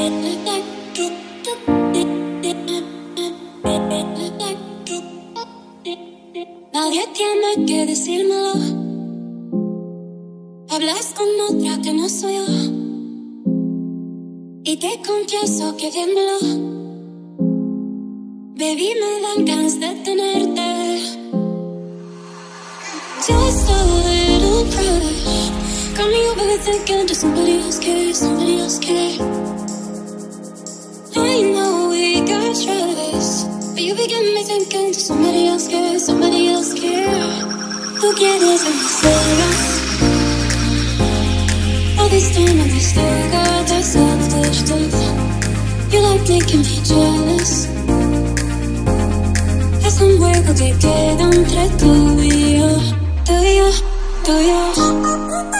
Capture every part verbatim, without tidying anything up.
Nadie tiene que decírmelo. Hablas con otra que no soy yo. Y te confieso que viéndolo, baby, me dan ganas de tenerte. Just a little crush. Got me overthinking, does somebody else care? Somebody else care? I know we got trust, but you begin me thinking, does somebody else care? Somebody else care? Tú quieres demasiadas. All this time and we still got that selfish stuff. You like making me jealous. Es un juego que queda entre tú y yo, tú y yo, tú y yo.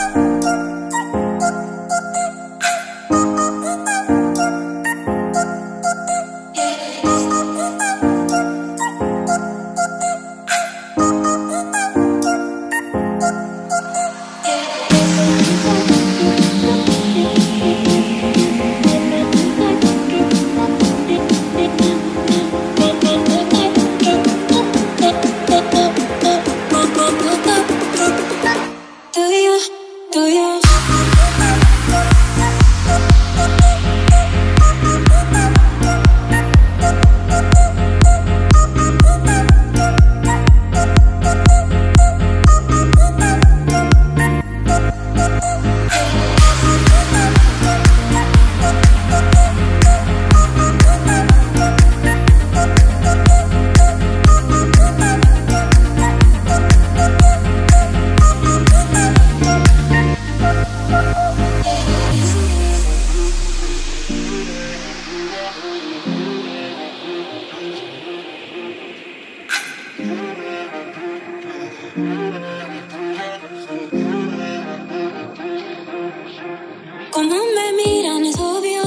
Como me miran es obvio,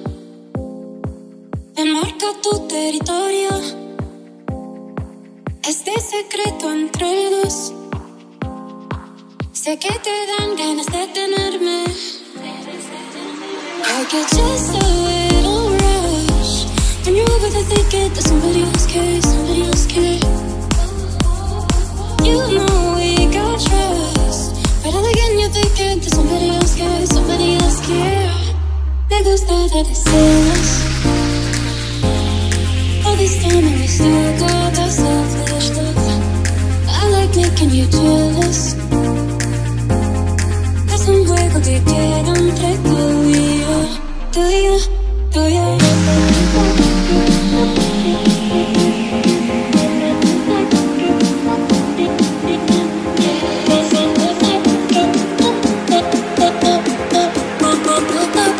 enmarca tu territorio. Este secreto entre dos, sé que te dan ganas de tenerme. I get just a little rush when you're over the thinking that somebody else cares, somebody else cares. You know we got trust, but all again you're thinking that somebody else cares, somebody else cares. Me gusta de deseos. All this time and we still got that selfish stuff. I like making you jealous. Es un juego que queda entre tú y yo, tú y yo, tú y yo. Up, up, up, up.